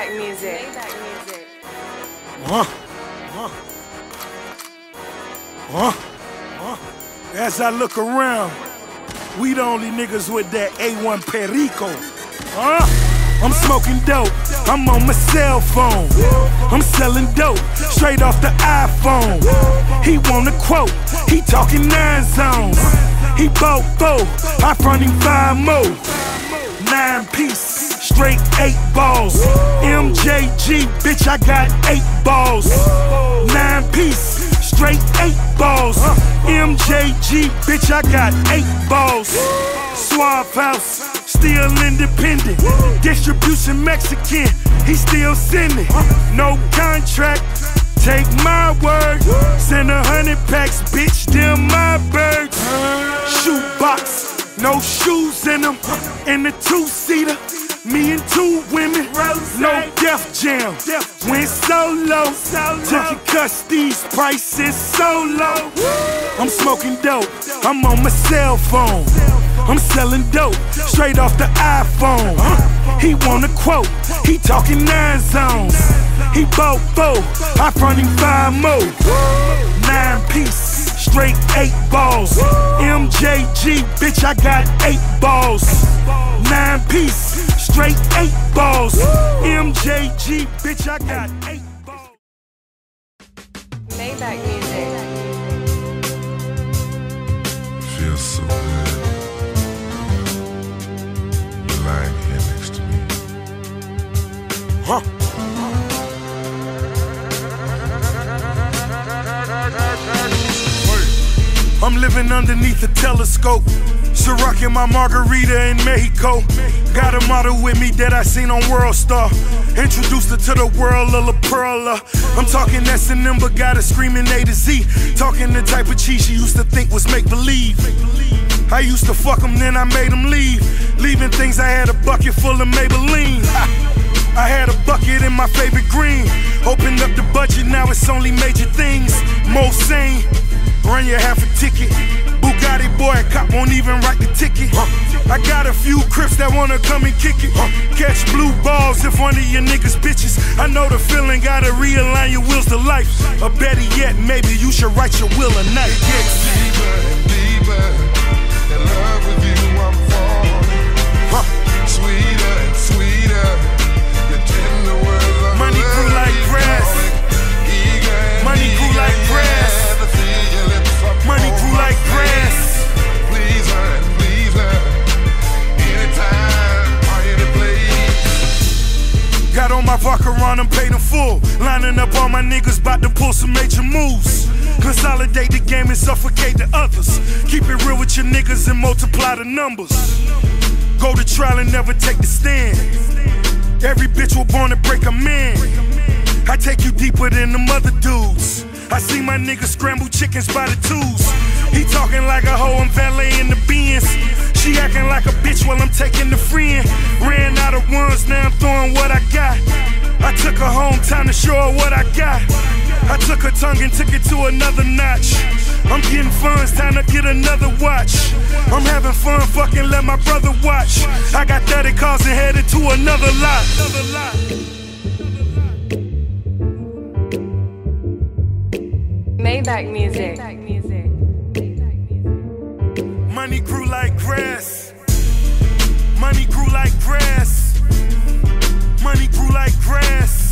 Maybach music. As I look around, we the only niggas with that A1 Perico. I'm smoking dope, I'm on my cell phone. I'm selling dope, straight off the iPhone. He want a quote, he talking 9 zones. He bought 4, I front him 5 more. 9 piece, straight 8 balls. MJG, bitch, I got 8 balls. 9 piece, straight 8 balls. MJG, bitch, I got 8 balls. Suave House, still independent. Distribution Mexican, he still sending. No contract, take my word. Send 100 packs, bitch, them my birds. Shoebox, no shoes in them. In the 2-seater, me and 2 women. No Def Jam, went solo. Took your cuss, these prices so low. I'm smoking dope, I'm on my cell phone. I'm selling dope, straight off the iPhone. He want a quote, he talking 9 zones. He bought 4, I front him 5 more. 9 piece, straight 8 balls. MJG, bitch, I got 8 balls. 9 piece, straight 8 balls. MJG, bitch, I got 8 balls. Maybach music. Feels so good. You're lying here next to me. I'm living underneath a telescope, Ciroc in my margarita in Mexico. Got a model with me that I seen on World Star. Introduced her to the world of La Perla. I'm talking S&M, but got her screaming A to Z. Talking the type of cheese she used to think was make-believe. I used to fuck them, then I made them leave. Leaving things, I had a bucket full of Maybelline. I had a bucket in my favorite green. Opened up the budget, now it's only major things. Most sane, run your half a ticket. Bugatti boy, cop won't even write the ticket. I got a few Crips that wanna come and kick it. Catch blue balls if one of your niggas bitches. I know the feeling, gotta realign your wheels to life. Or better yet, maybe you should write your will at night. It gets deeper and deeper. In love with you, I'm falling. Sweeter and sweeter. Your tender words are Money grew like grass. Money grew like grass. Money grew like grass. Please her. Anytime, any place. Got on my Vacheron, I'm paid in full. Lining up all my niggas, bout to pull some major moves. Consolidate the game and suffocate the others. Keep it real with your niggas and multiply the numbers. Go to trial and never take the stand. Every bitch was born to break a man. I take you deeper than them other dudes. I see my niggas scramble chickens by the twos. He talking like a hoe, I'm valeting the Benz. She acting like a bitch while I'm taking the friend. Ran out of ones, now I'm throwing what I got. I took her home, time to show her what I got. I took her tongue and took it to another notch. I'm getting funds, time to get another watch. I'm having fun, fucking let my brother watch. I got 30 cars and headed to another lot. Maybach music. Money grew like grass. Money grew like grass. Money grew like grass.